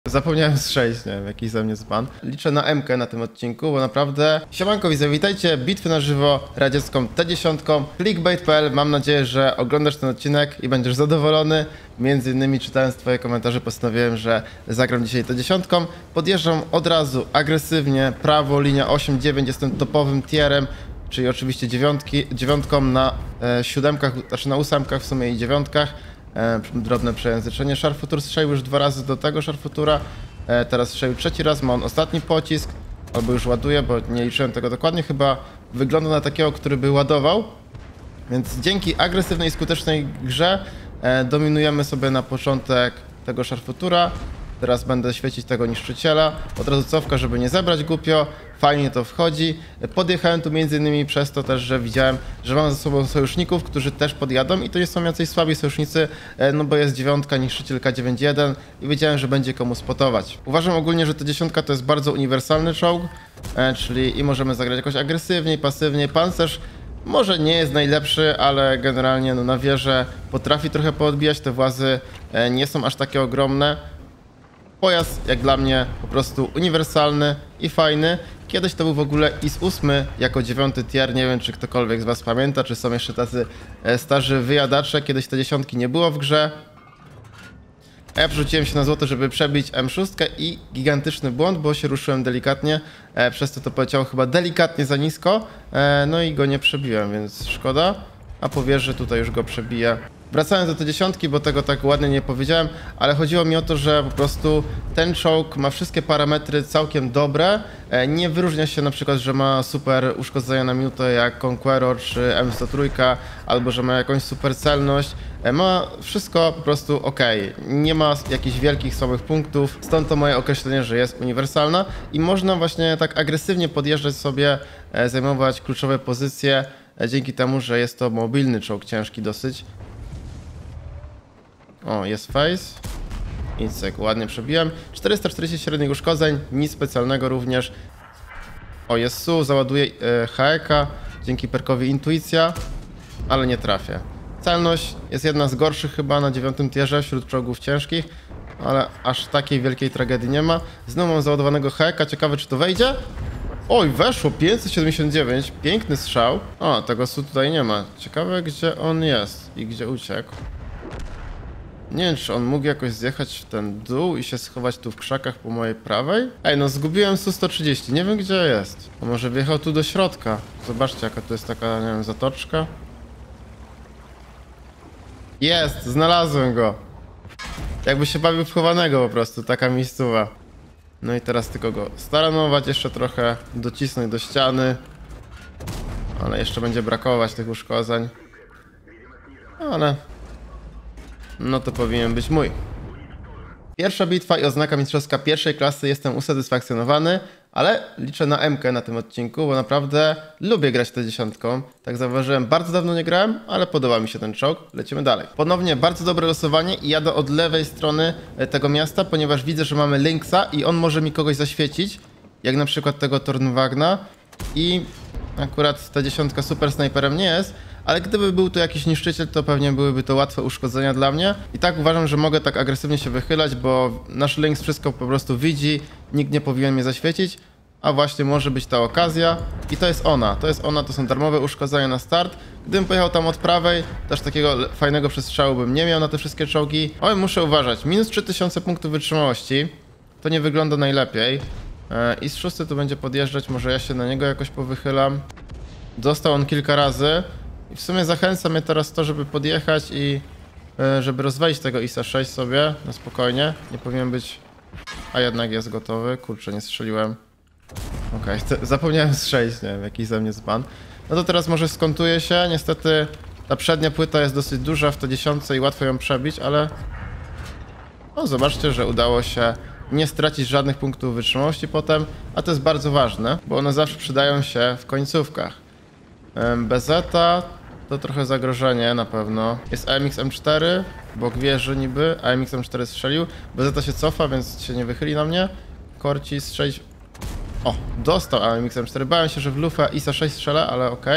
Zapomniałem strzelić, nie wiem, jakiś ze mnie dzban. Liczę na MK na tym odcinku, bo naprawdę... Siemanko widzowie, witajcie, bitwy na żywo radziecką T10, clickbait.pl. Mam nadzieję, że oglądasz ten odcinek i będziesz zadowolony. Między innymi czytając twoje komentarze postanowiłem, że zagram dzisiaj T10. Podjeżdżam od razu agresywnie, prawo, linia 8-9, jestem topowym tierem, czyli oczywiście dziewiątką na siódemkach, znaczy na ósemkach w sumie i dziewiątkach. Drobne przejęzyczenie. Szarfutur strzelił już 2 razy do tego szarfutura. Teraz strzelił 3. raz, ma on ostatni pocisk. Albo już ładuje, bo nie liczyłem tego dokładnie. Chyba wygląda na takiego, który by ładował. Więc dzięki agresywnej i skutecznej grze dominujemy sobie na początek tego szarfutura. Teraz będę świecić tego niszczyciela. Od razu cofka, żeby nie zebrać głupio. Fajnie to wchodzi. Podjechałem tu m.in. przez to też, że widziałem, że mam ze sobą sojuszników, którzy też podjadą i to nie są jacyś słabi sojusznicy, no bo jest dziewiątka, niszczycielka 9.1 i wiedziałem, że będzie komu spotować. Uważam ogólnie, że T10 to jest bardzo uniwersalny czołg, czyli i możemy zagrać jakoś agresywniej, pasywniej. Pancerz może nie jest najlepszy, ale generalnie no, na wieżę potrafi trochę poodbijać, te włazy nie są aż takie ogromne. Pojazd, jak dla mnie, po prostu uniwersalny i fajny. Kiedyś to był w ogóle IS-8 jako 9. tier, nie wiem czy ktokolwiek z was pamięta, czy są jeszcze tacy starzy wyjadacze. Kiedyś te dziesiątki nie było w grze. A ja przerzuciłem się na złoto, żeby przebić M6 i gigantyczny błąd, bo się ruszyłem delikatnie, przez to poleciało chyba delikatnie za nisko, no i go nie przebiłem, więc szkoda. A po wieży tutaj już go przebiję. Wracając do tej dziesiątki, bo tego tak ładnie nie powiedziałem, ale chodziło mi o to, że po prostu ten czołg ma wszystkie parametry całkiem dobre. Nie wyróżnia się na przykład, że ma super uszkodzenia na minutę jak Conqueror czy M103, albo że ma jakąś super celność. Ma wszystko po prostu ok. Nie ma jakichś wielkich słabych punktów, stąd to moje określenie, że jest uniwersalna i można właśnie tak agresywnie podjeżdżać sobie, zajmować kluczowe pozycje, dzięki temu, że jest to mobilny czołg, ciężki dosyć. O, jest face. Incek, ładnie przebiłem. 440 średnich uszkodzeń, nic specjalnego również. O, jest SU, załaduje HEK, dzięki perkowi intuicja, ale nie trafię. Celność jest jedna z gorszych chyba na 9. tierze wśród czołgów ciężkich, ale aż takiej wielkiej tragedii nie ma. Znowu mam załadowanego HEK, ciekawe czy to wejdzie? Oj, weszło, 579, piękny strzał. O, tego SU tutaj nie ma. Ciekawe gdzie on jest i gdzie uciekł. Nie wiem, czy on mógł jakoś zjechać w ten dół i się schować tu w krzakach po mojej prawej? Ej, no zgubiłem Su-130, nie wiem gdzie jest. A może wjechał tu do środka? Zobaczcie, jaka to jest taka, nie wiem, zatoczka. Jest, znalazłem go. Jakby się bawił w chowanego po prostu, taka miejscowa. No i teraz tylko go staranować, jeszcze trochę docisnąć do ściany. Ale jeszcze będzie brakować tych uszkodzeń. Ale... no to powinien być mój. Pierwsza bitwa i oznaka mistrzowska pierwszej klasy, jestem usatysfakcjonowany, ale liczę na MK na tym odcinku, bo naprawdę lubię grać T10. Tak zauważyłem, bardzo dawno nie grałem, ale podoba mi się ten czołg. Lecimy dalej. Ponownie bardzo dobre losowanie i jadę od lewej strony tego miasta, ponieważ widzę, że mamy Lynxa i on może mi kogoś zaświecić, jak na przykład tego Tornwagna i akurat T10 super snajperem nie jest. Ale gdyby był tu jakiś niszczyciel, to pewnie byłyby to łatwe uszkodzenia dla mnie. I tak uważam, że mogę tak agresywnie się wychylać, bo nasz Lynx wszystko po prostu widzi, nikt nie powinien mnie zaświecić, a właśnie może być ta okazja. I to jest ona, to są darmowe uszkodzenia na start. Gdybym pojechał tam od prawej, też takiego fajnego przestrzału bym nie miał na te wszystkie czołgi. Oj, muszę uważać, minus 3000 punktów wytrzymałości, to nie wygląda najlepiej. I z 6 tu będzie podjeżdżać, może ja się na niego jakoś powychylam. Dostał on kilka razy. I w sumie zachęca mnie teraz to, żeby podjechać i żeby rozwalić tego ISA 6 sobie na spokojnie. Nie powinien być... a jednak jest gotowy. Kurczę, nie strzeliłem. Okej, zapomniałem strzelić, nie wiem, jakiś ze mnie dzban. No to teraz może skontuję się. Niestety ta przednia płyta jest dosyć duża w T10 i łatwo ją przebić, ale... no zobaczcie, że udało się nie stracić żadnych punktów wytrzymałości potem, a to jest bardzo ważne, bo one zawsze przydają się w końcówkach. BZ to trochę zagrożenie na pewno. Jest AMX M4, bok wieży niby, AMX M4 strzelił. BZ się cofa, więc się nie wychyli na mnie. Korci strzelić... o, dostał AMX M4. Bałem się, że w lufę ISA 6 strzela, ale okej.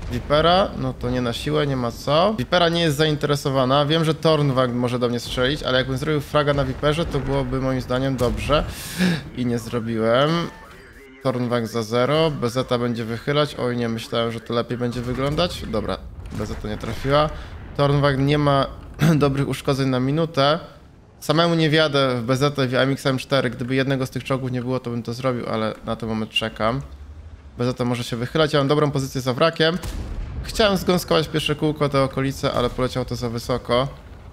Vipera, no to nie na siłę, nie ma co. Vipera nie jest zainteresowana. Wiem, że Thornwag może do mnie strzelić, ale jakbym zrobił fraga na Viperze, to byłoby moim zdaniem dobrze. I nie zrobiłem. Thornwag za 0. BZ będzie wychylać. Oj, nie myślałem, że to lepiej będzie wyglądać. Dobra, BZ nie trafiła. Thornwag nie ma dobrych uszkodzeń na minutę. Samemu nie wjadę w BZ w AMX M4. Gdyby jednego z tych czołgów nie było, to bym to zrobił, ale na ten moment czekam. BZ może się wychylać. Ja mam dobrą pozycję za wrakiem. Chciałem zgąskować pierwsze kółko te okolice, ale poleciał to za wysoko.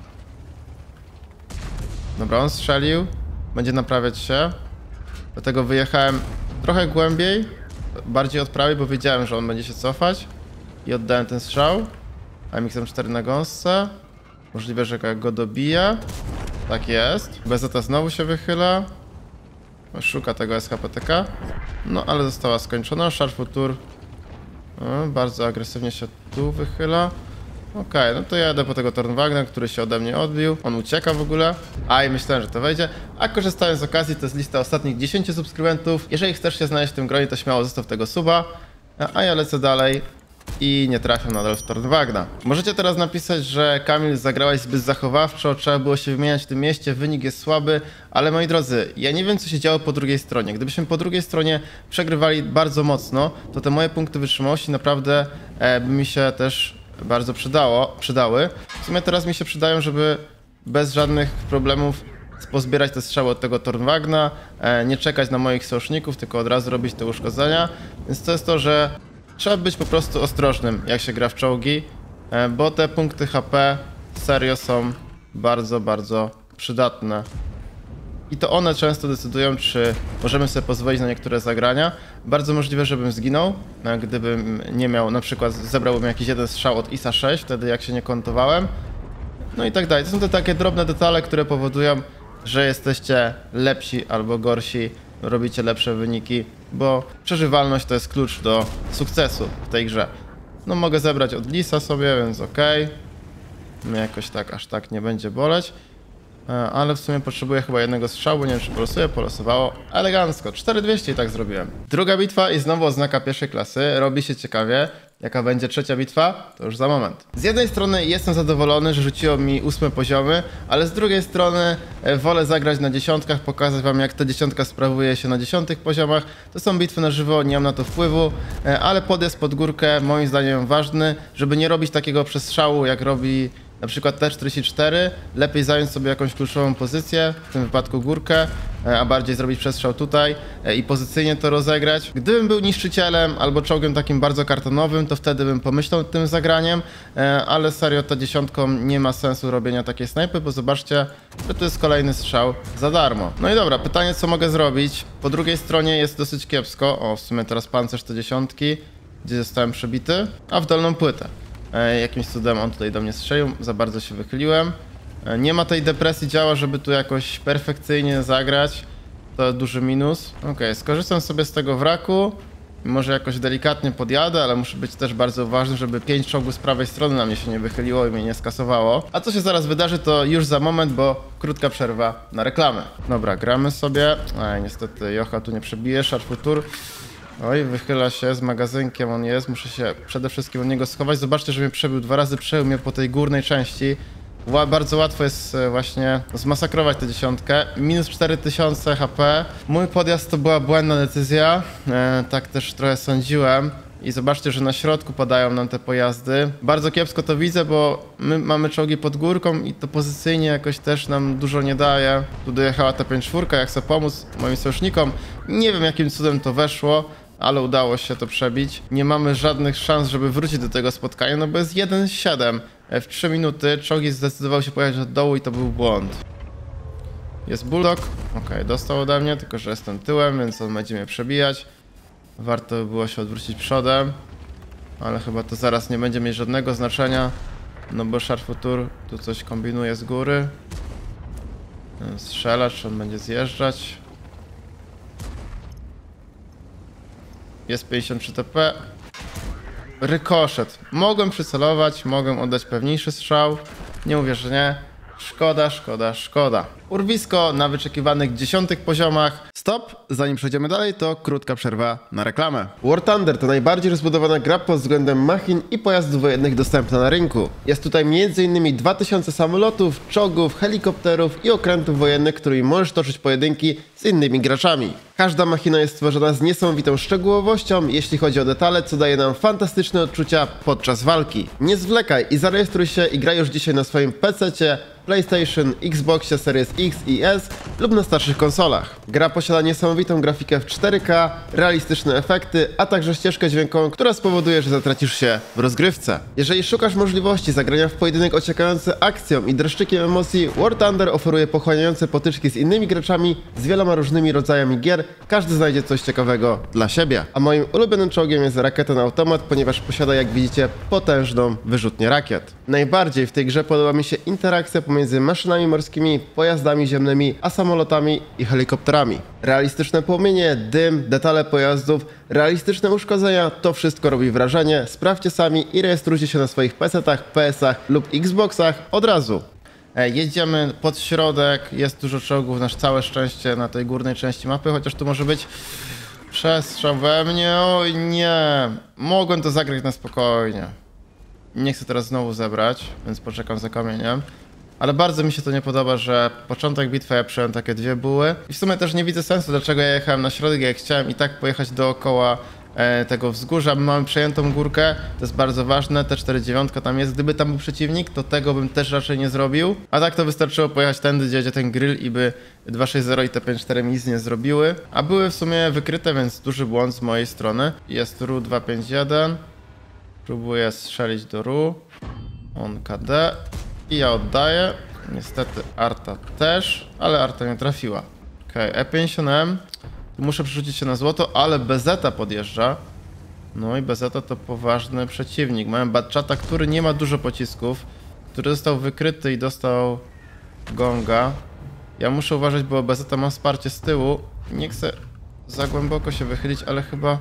Dobra, on strzelił. Będzie naprawiać się. Dlatego wyjechałem trochę głębiej, bardziej od prawej, bo wiedziałem, że on będzie się cofać. I oddałem ten strzał. AMX M4 na gąsce. Możliwe, że go dobije. Tak jest. BZ znowu się wychyla. Szuka tego SHPTK. No, ale została skończona. Szarfutur bardzo agresywnie się tu wychyla. Okej, no to ja jadę po tego Thornwagna, który się ode mnie odbił. On ucieka w ogóle. A i myślałem, że to wejdzie. A korzystając z okazji, to jest lista ostatnich 10 subskrybentów. Jeżeli chcesz się znaleźć w tym gronie, to śmiało zostaw tego suba. A ja lecę dalej i nie trafiam nadal w Thornwagna. Możecie teraz napisać, że Kamil, zagrałeś zbyt zachowawczo, trzeba było się wymieniać w tym mieście, wynik jest słaby, ale moi drodzy, ja nie wiem, co się działo po drugiej stronie. Gdybyśmy po drugiej stronie przegrywali bardzo mocno, to te moje punkty wytrzymałości naprawdę by mi się też bardzo przydały. W sumie teraz mi się przydają, żeby bez żadnych problemów pozbierać te strzały od tego Thornwagna, nie czekać na moich sojuszników, tylko od razu robić te uszkodzenia. Więc to jest to, że trzeba być po prostu ostrożnym, jak się gra w czołgi, bo te punkty HP serio są bardzo, bardzo przydatne. I to one często decydują, czy możemy sobie pozwolić na niektóre zagrania. Bardzo możliwe, żebym zginął, gdybym nie miał, na przykład zebrałbym jakiś jeden strzał od ISA 6, wtedy jak się nie kontowałem. No i tak dalej. To są te takie drobne detale, które powodują, że jesteście lepsi albo gorsi, robicie lepsze wyniki, bo przeżywalność to jest klucz do sukcesu w tej grze. No mogę zebrać od Lisa sobie, więc okej. Mnie jakoś tak, aż tak nie będzie boleć. Ale w sumie potrzebuję chyba jednego strzału, nie wiem czy polosuję, polosowało elegancko, 4200 i tak zrobiłem. Druga bitwa i znowu oznaka pierwszej klasy, robi się ciekawie. Jaka będzie trzecia bitwa? To już za moment. Z jednej strony jestem zadowolony, że rzuciło mi 8 poziomy, ale z drugiej strony wolę zagrać na dziesiątkach, pokazać wam jak ta dziesiątka sprawuje się na 10 poziomach. To są bitwy na żywo, nie mam na to wpływu, ale podjazd pod górkę moim zdaniem ważny, żeby nie robić takiego przestrzału jak robi na przykład T-44, lepiej zająć sobie jakąś kluczową pozycję, w tym wypadku górkę, a bardziej zrobić przestrzał tutaj i pozycyjnie to rozegrać. Gdybym był niszczycielem albo czołgiem takim bardzo kartonowym, to wtedy bym pomyślał tym zagraniem, ale serio ta dziesiątką nie ma sensu robienia takiej snajpy, bo zobaczcie, że to jest kolejny strzał za darmo. No i dobra, pytanie co mogę zrobić? Po drugiej stronie jest dosyć kiepsko, o w sumie teraz pancerz te dziesiątki, gdzie zostałem przebity, a w dolną płytę. Jakimś cudem on tutaj do mnie strzelił, za bardzo się wychyliłem. Nie ma tej depresji działa, żeby tu jakoś perfekcyjnie zagrać. To duży minus. Okej, skorzystam sobie z tego wraku. Może jakoś delikatnie podjadę, ale muszę być też bardzo uważny, żeby 5 czołgów z prawej strony na mnie się nie wychyliło i mnie nie skasowało. A co się zaraz wydarzy, to już za moment, bo krótka przerwa na reklamę. Dobra, gramy sobie. Niestety Jocha tu nie przebije, Szarfutur. Oj, wychyla się z magazynkiem, on jest, muszę się przede wszystkim od niego schować. Zobaczcie, że mnie przebił 2 razy, przejął mnie po tej górnej części. Bardzo łatwo jest właśnie zmasakrować tę dziesiątkę. Minus 4000 HP. Mój podjazd to była błędna decyzja, tak też trochę sądziłem. I zobaczcie, że na środku padają nam te pojazdy. Bardzo kiepsko to widzę, bo my mamy czołgi pod górką i to pozycyjnie jakoś też nam dużo nie daje. Tu dojechała ta 5-4, jak chcę pomóc moim sojusznikom. Nie wiem jakim cudem to weszło, ale udało się to przebić. Nie mamy żadnych szans, żeby wrócić do tego spotkania, no bo jest 1-7. W 3 minuty czołgi zdecydował się pojechać od dołu i to był błąd. Jest Bulldog. Okej, dostał ode mnie, tylko że jestem tyłem, więc on będzie mnie przebijać. Warto by było się odwrócić przodem, ale chyba to zaraz nie będzie mieć żadnego znaczenia, no bo Szarfutur tu coś kombinuje z góry. Strzela, czy on będzie zjeżdżać. Jest 53 TP. Rykoszet. Mogłem przycelować, mogłem oddać pewniejszy strzał. Nie mówię, że nie. Szkoda, szkoda, szkoda. Urwisko na wyczekiwanych 10 poziomach. Stop! Zanim przejdziemy dalej, to krótka przerwa na reklamę. War Thunder to najbardziej rozbudowana gra pod względem machin i pojazdów wojennych dostępna na rynku. Jest tutaj m.in. 2000 samolotów, czołgów, helikopterów i okrętów wojennych, którymi możesz toczyć pojedynki z innymi graczami. Każda machina jest stworzona z niesamowitą szczegółowością, jeśli chodzi o detale, co daje nam fantastyczne odczucia podczas walki. Nie zwlekaj i zarejestruj się i graj już dzisiaj na swoim PC-cie, PlayStation, Xboxie Series X i S lub na starszych konsolach. Gra posiada niesamowitą grafikę w 4K, realistyczne efekty, a także ścieżkę dźwiękową, która spowoduje, że zatracisz się w rozgrywce. Jeżeli szukasz możliwości zagrania w pojedynek ociekający akcją i dreszczykiem emocji, War Thunder oferuje pochłaniające potyczki z innymi graczami z wieloma różnymi rodzajami gier. Każdy znajdzie coś ciekawego dla siebie. A moim ulubionym czołgiem jest rakieta na automat, ponieważ posiada, jak widzicie, potężną wyrzutnię rakiet. Najbardziej w tej grze podoba mi się interakcja pomiędzy maszynami morskimi, pojazdami ziemnymi, a samolotami i helikopterami. Realistyczne płomienie, dym, detale pojazdów, realistyczne uszkodzenia, to wszystko robi wrażenie. Sprawdźcie sami i rejestrujcie się na swoich PC-tach, PS-ach lub Xboxach od razu. Jedziemy pod środek, jest dużo czołgów, na całe szczęście na tej górnej części mapy, chociaż tu może być przestrzał we mnie. Oj nie, mogłem to zagrać na spokojnie. Nie chcę teraz znowu zebrać, więc poczekam za kamieniem. Ale bardzo mi się to nie podoba, że początek bitwy ja przyjąłem takie dwie buły. I w sumie też nie widzę sensu, dlaczego ja jechałem na środek, jak chciałem i tak pojechać dookoła tego wzgórza. My mamy przejętą górkę, to jest bardzo ważne, T49 tam jest. Gdyby tam był przeciwnik, to tego bym też raczej nie zrobił. A tak to wystarczyło pojechać tędy, gdzie jedzie ten grill i by 260 i T54 nic nie zrobiły. A były w sumie wykryte, więc duży błąd z mojej strony. Jest RU 251. Próbuję strzelić do RU. On KD. I ja oddaję. Niestety Arta też, ale Arta nie trafiła. Okej, E50M. Tu muszę przerzucić się na złoto, ale BZ podjeżdża. No i BZ to poważny przeciwnik. Mamy Batchata, który nie ma dużo pocisków, który został wykryty i dostał gonga. Ja muszę uważać, bo BZ ma wsparcie z tyłu. Nie chcę za głęboko się wychylić, ale chyba...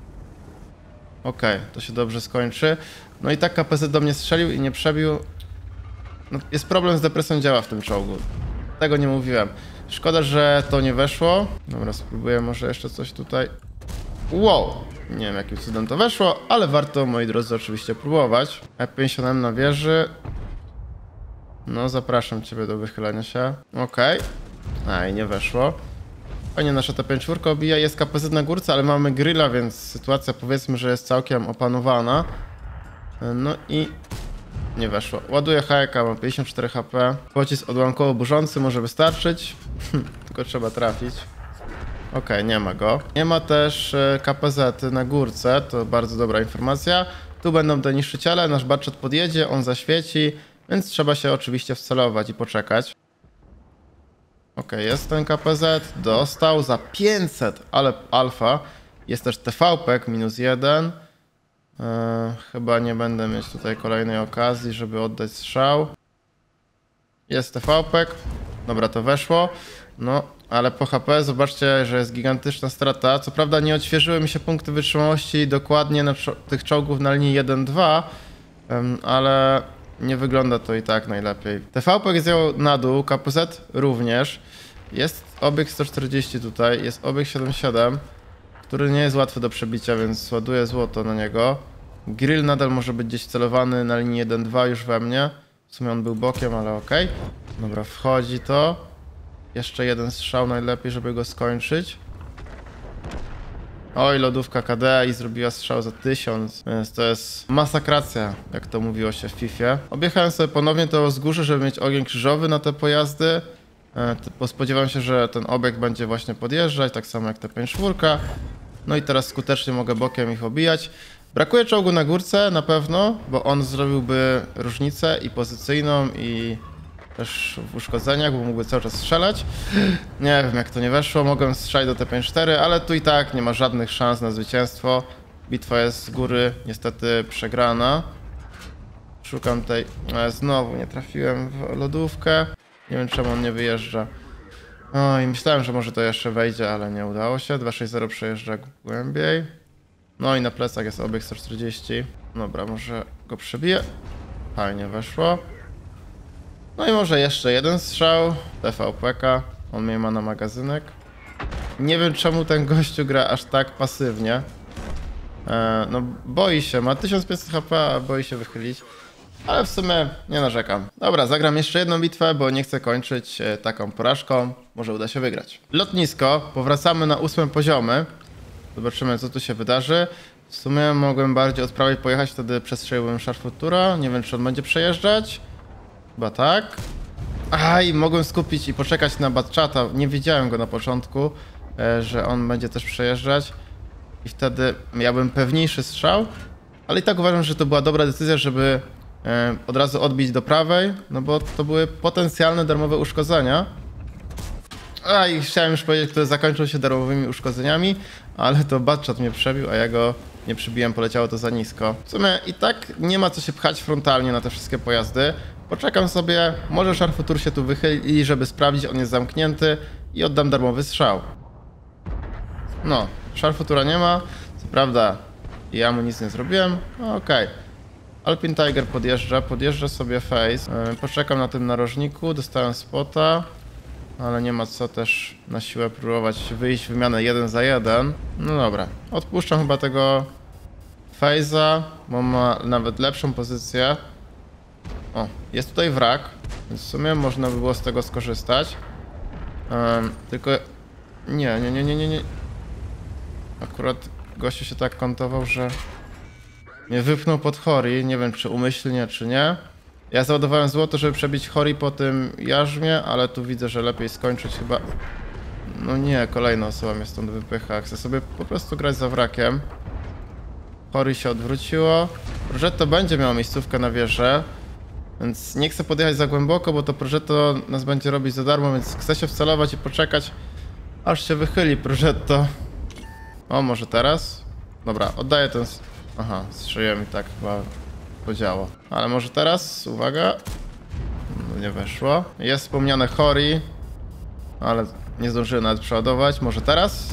Okej, to się dobrze skończy. No i tak KPZ do mnie strzelił i nie przebił. No, jest problem z depresją działa w tym czołgu. Tego nie mówiłem. Szkoda, że to nie weszło. Dobra, spróbuję może jeszcze coś tutaj. Wow! Nie wiem, jakim cudem to weszło, ale warto, moi drodzy, oczywiście próbować. E50M na wieży. No, zapraszam ciebie do wychylenia się. Okej. I nie weszło. Fajnie nasza T54 obija, jest KPZ na górce, ale mamy grilla, więc sytuacja, powiedzmy, że jest całkiem opanowana. No i... nie weszło. Ładuję HK, mam 54 HP. Pocisk odłamkowo burzący może wystarczyć. Tylko trzeba trafić. Okej, nie ma go. Nie ma też KPZ na górce, to bardzo dobra informacja. Tu będą te niszczyciele, nasz Batchat podjedzie, on zaświeci, więc trzeba się oczywiście wcelować i poczekać. Okej, jest ten KPZ, dostał za 500, ale alfa. Jest też TVP -1. Chyba nie będę mieć tutaj kolejnej okazji, żeby oddać strzał. Jest TVP. Dobra, to weszło. No, ale po HP zobaczcie, że jest gigantyczna strata. Co prawda nie odświeżyły mi się punkty wytrzymałości dokładnie na tych czołgów na linii 1-2, ale nie wygląda to i tak najlepiej. TVP zjął na dół, KPZ również. Jest obieg 140 tutaj, jest obieg 77, który nie jest łatwy do przebicia, więc ładuję złoto na niego. Grill nadal może być gdzieś celowany na linii 1-2 już we mnie. W sumie on był bokiem, ale okej. Dobra, wchodzi to. Jeszcze jeden strzał najlepiej, żeby go skończyć. Oj, lodówka KD i zrobiła strzał za 1000, więc to jest masakracja, jak to mówiło się w FIFA. Objechałem sobie ponownie to wzgórze, żeby mieć ogień krzyżowy na te pojazdy. Bo spodziewam się, że ten obiekt będzie właśnie podjeżdżać, tak samo jak T54. No i teraz skutecznie mogę bokiem ich obijać. Brakuje czołgu na górce na pewno, bo on zrobiłby różnicę i pozycyjną, i też w uszkodzeniach, bo mógłby cały czas strzelać. Nie wiem, jak to nie weszło, mogłem strzelić do T54, ale tu i tak nie ma żadnych szans na zwycięstwo. Bitwa jest z góry niestety przegrana. Szukam tej... znowu nie trafiłem w lodówkę. Nie wiem, czemu on nie wyjeżdża. Oj, myślałem, że może to jeszcze wejdzie, ale nie udało się. 260 przejeżdża głębiej. No i na plecach jest obieg 140. Dobra, może go przebiję. Fajnie weszło. No i może jeszcze jeden strzał. TVP-ka. On mnie ma na magazynek. Nie wiem czemu ten gościu gra aż tak pasywnie. No boi się, ma 1500 HP, a boi się wychylić. Ale w sumie nie narzekam. Dobra, zagram jeszcze jedną bitwę, bo nie chcę kończyć taką porażką. Może uda się wygrać. Lotnisko. Powracamy na 8 poziomy. Zobaczymy co tu się wydarzy. W sumie mogłem bardziej od prawej pojechać, wtedy przestrzeliłbym Szarfutura. Nie wiem czy on będzie przejeżdżać. Chyba tak. Aj, mogłem skupić i poczekać na Batchata. Nie wiedziałem go na początku, że on będzie też przejeżdżać. I wtedy miałbym pewniejszy strzał. Ale i tak uważam, że to była dobra decyzja, żeby od razu odbić do prawej. No bo to były potencjalne darmowe uszkodzenia. A i chciałem już powiedzieć, które zakończą się darmowymi uszkodzeniami. Ale to Batchat mnie przebił, a ja go nie przybiłem, poleciało to za nisko. W sumie i tak nie ma co się pchać frontalnie na te wszystkie pojazdy. Poczekam sobie, może Szarfutur się tu wychyli, żeby sprawdzić, on jest zamknięty i oddam darmowy strzał. No, Szarfutura nie ma, co prawda ja mu nic nie zrobiłem, no okej. Alpine Tiger podjeżdża sobie Face. Poczekam na tym narożniku, dostałem spota, ale nie ma co też na siłę próbować wyjść w wymianę 1 za 1. No dobra, odpuszczam chyba tego Face'a, bo ma nawet lepszą pozycję. O, jest tutaj wrak, więc w sumie można by było z tego skorzystać. Tylko... Nie. Akurat gościu się tak kątował, że mnie wypchnął pod Hori. Nie wiem czy umyślnie, czy nie. Ja załadowałem złoto, żeby przebić Hori po tym jarzmie, ale tu widzę, że lepiej skończyć chyba... No nie, kolejna osoba mnie stąd wypycha. Chcę sobie po prostu grać za wrakiem. Hori się odwróciło. Progetto będzie miał miejscówkę na wieżę. Więc nie chcę podjechać za głęboko, bo to Progetto nas będzie robić za darmo, więc chcę się wcelować i poczekać, aż się wychyli Progetto. O, może teraz? Dobra, oddaję ten... Aha, strzeliłem i tak chyba podziało. Ale może teraz? Uwaga. No, nie weszło. Jest wspomniane Hori, ale nie zdążyłem nawet przeładować. Może teraz?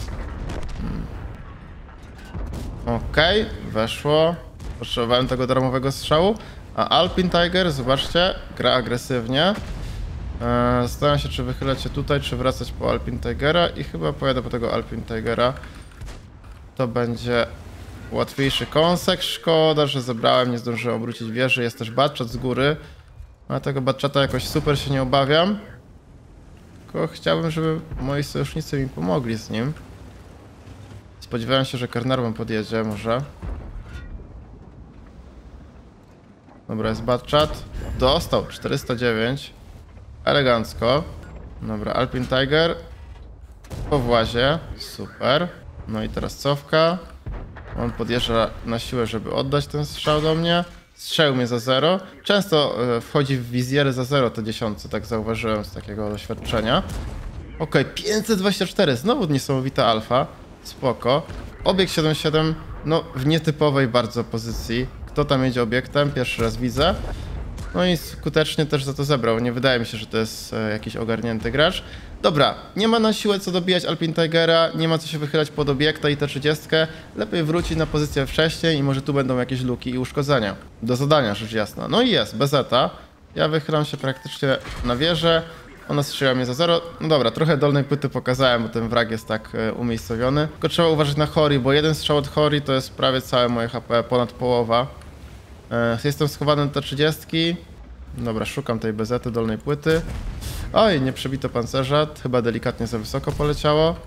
Okej, weszło. Potrzebowałem tego darmowego strzału. A Alpine Tiger, zobaczcie, gra agresywnie. Zastanawiam się, czy wychylać się tutaj, czy wracać po Alpine Tigera i chyba pojadę po tego Alpine Tigera. To będzie łatwiejszy kąsek. Szkoda, że zebrałem, nie zdążyłem obrócić wieży. Jest też Batchat z góry. Ale tego Batchata jakoś super się nie obawiam. Tylko chciałbym, żeby moi sojusznicy mi pomogli z nim. Spodziewałem się, że Carnarvon podjedzie może. Dobra, jest Batchat. Dostał 409. Elegancko. Dobra, Alpine Tiger. Po włazie. Super. No i teraz cofka. On podjeżdża na siłę, żeby oddać ten strzał do mnie. Strzelił mnie za 0. Często wchodzi w wizjery za 0 te dziesiątce, tak zauważyłem z takiego doświadczenia. Okej, 524. Znowu niesamowita alfa. Spoko. Obiekt 7-7, no w nietypowej bardzo pozycji. Kto tam jedzie obiektem? Pierwszy raz widzę. No i skutecznie też za to zebrał. Nie wydaje mi się, że to jest jakiś ogarnięty gracz. Dobra, nie ma na siłę co dobijać Alpine Tigera, nie ma co się wychylać pod obiekta i T30. Lepiej wrócić na pozycję wcześniej i może tu będą jakieś luki i uszkodzenia. Do zadania, rzecz jasna. No i jest, bezeta. Ja wychylam się praktycznie na wieżę. Ona strzeliła mnie za 0. No dobra, trochę dolnej płyty pokazałem, bo ten wrak jest tak umiejscowiony. Tylko trzeba uważać na Hori, bo jeden strzał od Hori to jest prawie całe moje HP, ponad połowa. Jestem schowany do T30. Dobra, szukam tej bezety dolnej płyty. Oj, nie przebito pancerza, chyba delikatnie za wysoko poleciało.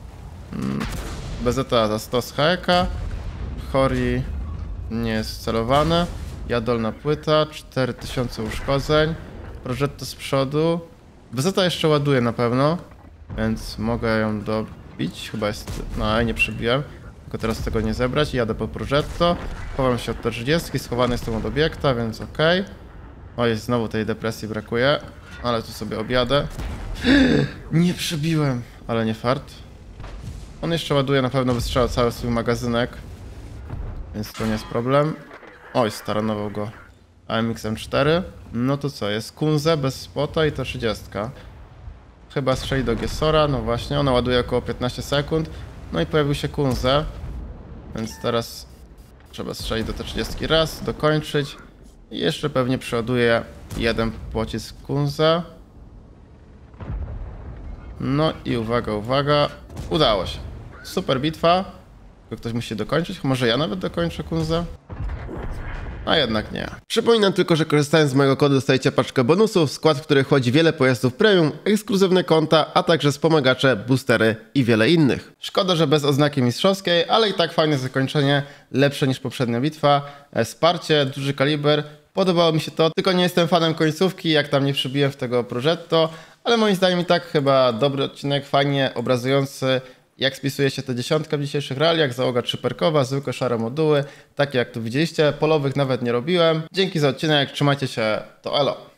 Bezeta za 100 z HK. Hori nie jest celowane. Ja dolna płyta, 4000 uszkodzeń. Progetto z przodu. Bezeta jeszcze ładuje na pewno, więc mogę ją dobić. Chyba jest... No, nie przebiłem. Tylko teraz tego nie zebrać. Jadę po Progetto. Chowam się od T30, schowany jestem od obiekta, więc okej. O, jest znowu tej depresji brakuje. Ale tu sobie objadę. Nie przebiłem, ale nie fart. On jeszcze ładuje, na pewno wystrzela cały swój magazynek. Więc to nie jest problem. Oj, staranował go AMX M4. No to co, jest Kunze bez spota i to 30. Chyba strzeli do Gesora, no właśnie, ona ładuje około 15 sekund. No i pojawił się Kunze. Więc teraz trzeba strzelić do T30 raz, dokończyć. I jeszcze pewnie przeładuję jeden pocisk Kunza. No i uwaga, uwaga. Udało się. Super bitwa. Tylko ktoś musi dokończyć. Może ja nawet dokończę Kunza? A jednak nie. Przypominam tylko, że korzystając z mojego kodu dostajecie paczkę bonusów, w skład których wchodzi wiele pojazdów premium, ekskluzywne konta, a także wspomagacze, boostery i wiele innych. Szkoda, że bez oznaki mistrzowskiej, ale i tak fajne zakończenie, lepsze niż poprzednia bitwa. Wsparcie, duży kaliber. Podobało mi się to, tylko nie jestem fanem końcówki, jak tam nie przybiłem w tego Progetto, ale moim zdaniem i tak chyba dobry odcinek, fajnie obrazujący, jak spisuje się ta dziesiątka w dzisiejszych realiach. Załoga trzyperkowa, zwykłe szare moduły, takie jak tu widzieliście, polowych nawet nie robiłem. Dzięki za odcinek, trzymajcie się, to elo.